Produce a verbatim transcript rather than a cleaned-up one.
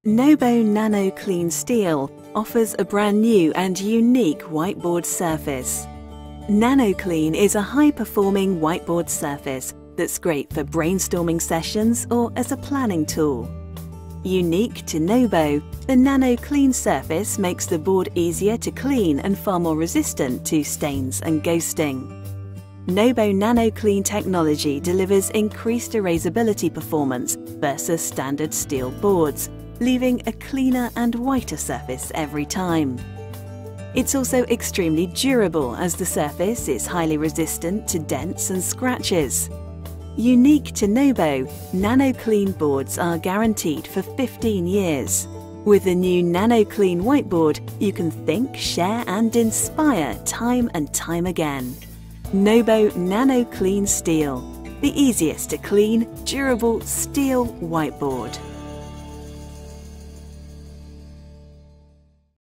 Nobo Nano Clean Steel offers a brand new and unique whiteboard surface. NanoClean is a high-performing whiteboard surface that's great for brainstorming sessions or as a planning tool. Unique to Nobo, the NanoClean surface makes the board easier to clean and far more resistant to stains and ghosting. Nobo NanoClean technology delivers increased erasability performance versus standard steel boards, leaving a cleaner and whiter surface every time. It's also extremely durable as the surface is highly resistant to dents and scratches. Unique to Nobo, NanoClean boards are guaranteed for fifteen years. With the new NanoClean whiteboard, you can think, share and inspire time and time again. Nobo NanoClean Steel, the easiest to clean, durable steel whiteboard.